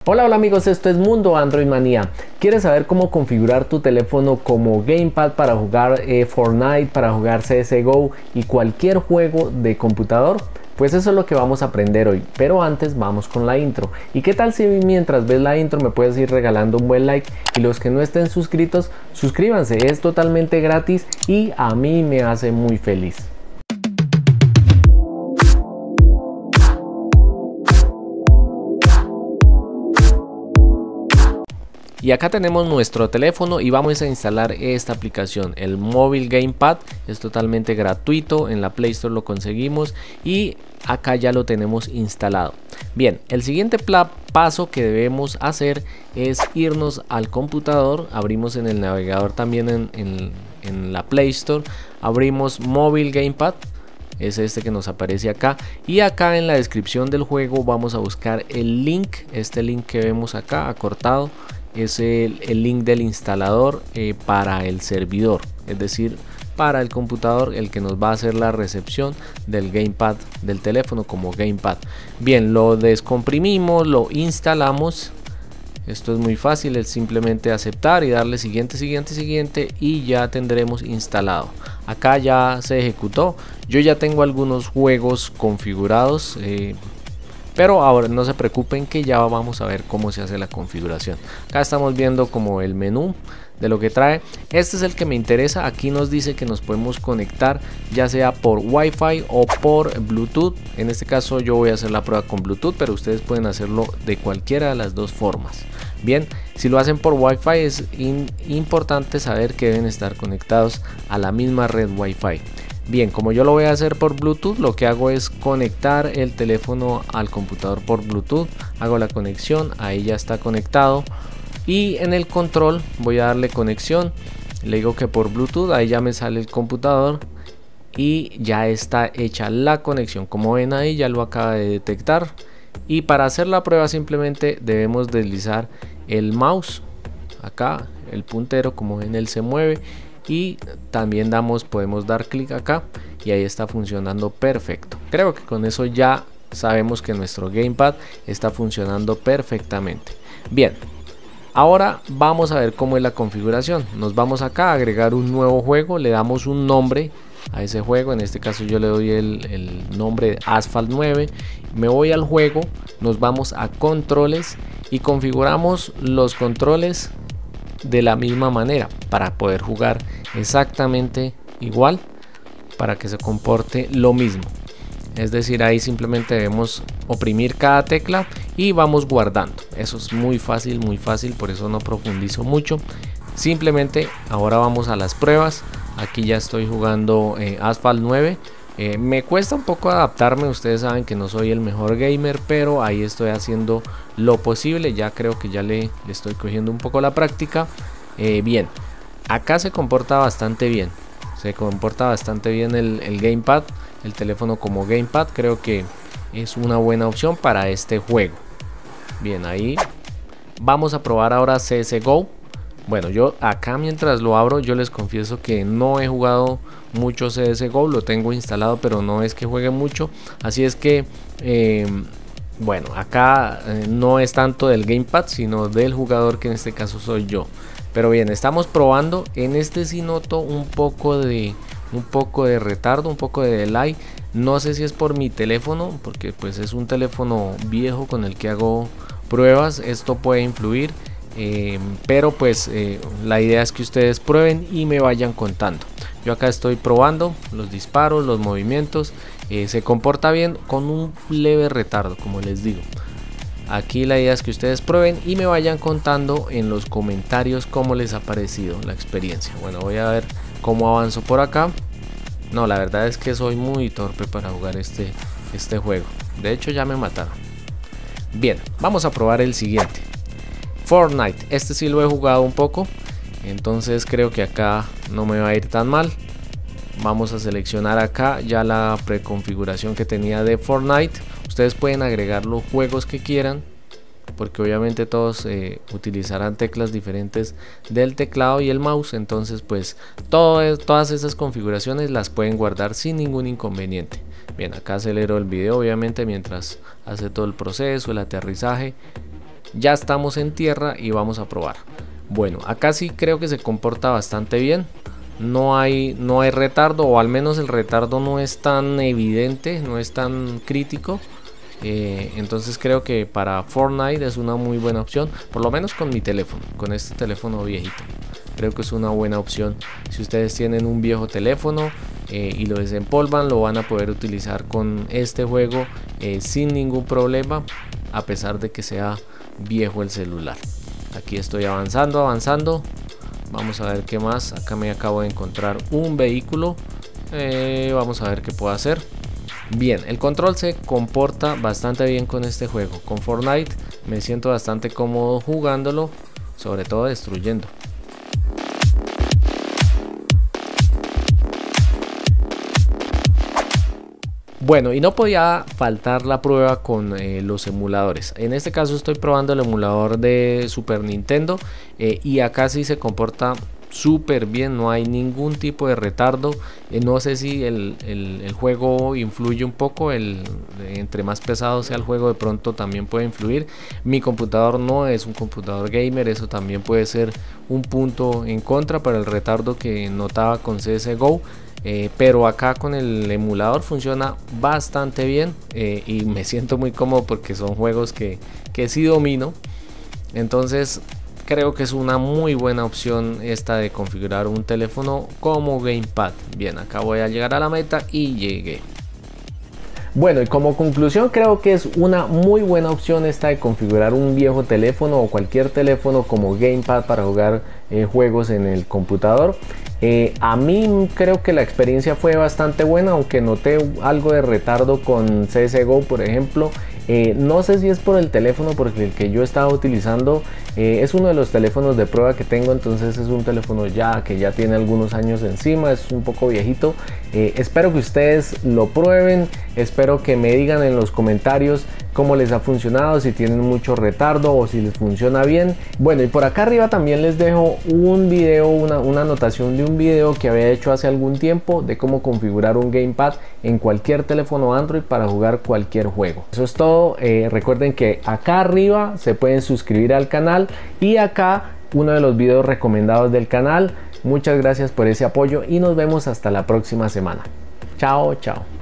Hola amigos, esto es Mundo Android Manía. ¿Quieres saber cómo configurar tu teléfono como gamepad para jugar Fortnite, para jugar CSGO y cualquier juego de computador? Pues eso es lo que vamos a aprender hoy, pero antes vamos con la intro. ¿Y qué tal si mientras ves la intro me puedes ir regalando un buen like? Y los que no estén suscritos, suscríbanse, es totalmente gratis y a mí me hace muy feliz. Y acá tenemos nuestro teléfono y vamos a instalar esta aplicación, el Mobile Gamepad. Es totalmente gratuito, en la Play Store lo conseguimos y acá ya lo tenemos instalado. Bien, el siguiente paso que debemos hacer es irnos al computador. Abrimos en el navegador también en la Play Store, abrimos Mobile Gamepad. Es este que nos aparece acá, y acá en la descripción del juego vamos a buscar el link. Este link que vemos acá acortado es el link del instalador para el servidor, es decir, para el computador, el que nos va a hacer la recepción del gamepad del teléfono como gamepad. Bien, lo descomprimimos, lo instalamos. Esto es muy fácil, es simplemente aceptar y darle siguiente y ya tendremos instalado. Acá ya se ejecutó. Yo ya tengo algunos juegos configurados, pero ahora no se preocupen que ya vamos a ver cómo se hace la configuración. Acá estamos viendo como el menú de lo que trae. Este es el que me interesa. Aquí nos dice que nos podemos conectar ya sea por Wi-Fi o por Bluetooth. En este caso yo voy a hacer la prueba con Bluetooth, pero ustedes pueden hacerlo de cualquiera de las dos formas. Bien, si lo hacen por Wi-Fi es importante saber que deben estar conectados a la misma red Wi-Fi. Bien, como yo lo voy a hacer por Bluetooth, lo que hago es conectar el teléfono al computador por Bluetooth. Hago la conexión, ahí ya está conectado. Y en el control voy a darle conexión. Le digo que por Bluetooth, ahí ya me sale el computador. Y ya está hecha la conexión. Como ven ahí, ya lo acaba de detectar. Y para hacer la prueba simplemente debemos deslizar el mouse. Acá, el puntero, como ven, él se mueve. Y también podemos dar clic acá y ahí está funcionando perfecto. Creo que con eso ya sabemos que nuestro gamepad está funcionando perfectamente. Bien, ahora vamos a ver cómo es la configuración. Nos vamos acá a agregar un nuevo juego, le damos un nombre a ese juego. En este caso yo le doy el nombre de Asphalt 9. Me voy al juego, nos vamos a controles y configuramos los controles de la misma manera para poder jugar exactamente igual, para que se comporte lo mismo. Es decir, ahí simplemente debemos oprimir cada tecla y vamos guardando. Eso es muy fácil, por eso no profundizo mucho. Simplemente ahora vamos a las pruebas. Aquí ya estoy jugando Asphalt 9. Me cuesta un poco adaptarme, ustedes saben que no soy el mejor gamer, pero ahí estoy haciendo lo posible. Ya creo que ya le estoy cogiendo un poco la práctica. Bien, acá se comporta bastante bien. El gamepad, el teléfono como gamepad. Creo que es una buena opción para este juego. Bien, ahí vamos a probar ahora CSGO. Bueno, yo acá mientras lo abro, yo les confieso que no he jugado mucho CSGO, lo tengo instalado, pero no es que juegue mucho. Así es que, bueno, acá no es tanto del gamepad, sino del jugador, que en este caso soy yo. Pero bien, estamos probando. En este sí noto un poco de retardo, un poco de delay. No sé si es por mi teléfono, porque pues es un teléfono viejo con el que hago pruebas. Esto puede influir. Pero pues la idea es que ustedes prueben y me vayan contando. Yo acá estoy probando los disparos, los movimientos. Se comporta bien con un leve retardo, como les digo. Aquí la idea es que ustedes prueben y me vayan contando en los comentarios cómo les ha parecido la experiencia. Bueno, voy a ver cómo avanzo por acá. No, la verdad es que soy muy torpe para jugar este juego. De hecho ya me mataron. Bien, vamos a probar el siguiente, Fortnite. Este sí lo he jugado un poco, entonces creo que acá no me va a ir tan mal. Vamos a seleccionar acá ya la preconfiguración que tenía de Fortnite. Ustedes pueden agregar los juegos que quieran, porque obviamente todos utilizarán teclas diferentes del teclado y el mouse. Entonces pues todas esas configuraciones las pueden guardar sin ningún inconveniente. Bien, acá acelero el video obviamente mientras hace todo el proceso, el aterrizaje. Ya estamos en tierra y vamos a probar. Bueno, acá sí creo que se comporta bastante bien. No hay retardo, o al menos el retardo no es tan evidente, no es tan crítico. Entonces creo que para Fortnite es una muy buena opción, por lo menos con mi teléfono, con este teléfono viejito. Creo que es una buena opción. Si ustedes tienen un viejo teléfono y lo desempolvan, lo van a poder utilizar con este juego sin ningún problema, a pesar de que sea viejo el celular. Aquí estoy avanzando. Vamos a ver qué más. Acá me acabo de encontrar un vehículo. Vamos a ver qué puedo hacer. Bien, el control se comporta bastante bien con este juego. Con Fortnite me siento bastante cómodo jugándolo, sobre todo destruyendo. Bueno, y no podía faltar la prueba con los emuladores. En este caso estoy probando el emulador de Super Nintendo y acá sí se comporta súper bien, no hay ningún tipo de retardo. No sé si el juego influye un poco, entre más pesado sea el juego de pronto también puede influir. Mi computador no es un computador gamer, eso también puede ser un punto en contra para el retardo que notaba con CSGO. Pero acá con el emulador funciona bastante bien y me siento muy cómodo porque son juegos que sí domino. Entonces creo que es una muy buena opción esta de configurar un teléfono como gamepad. Bien, acá voy a llegar a la meta y llegué. Bueno, y como conclusión creo que es una muy buena opción esta de configurar un viejo teléfono o cualquier teléfono como gamepad para jugar juegos en el computador. A mí creo que la experiencia fue bastante buena, aunque noté algo de retardo con CSGO, por ejemplo. No sé si es por el teléfono, porque el que yo estaba utilizando es uno de los teléfonos de prueba que tengo, entonces es un teléfono que ya tiene algunos años encima, es un poco viejito. Espero que ustedes lo prueben, espero que me digan en los comentarios cómo les ha funcionado, si tienen mucho retardo o si les funciona bien. Bueno, y por acá arriba también les dejo un video, una anotación de un video que había hecho hace algún tiempo de cómo configurar un gamepad en cualquier teléfono Android para jugar cualquier juego. Eso es todo. Recuerden que acá arriba se pueden suscribir al canal y acá uno de los videos recomendados del canal. Muchas gracias por ese apoyo y nos vemos hasta la próxima semana. Chao, chao.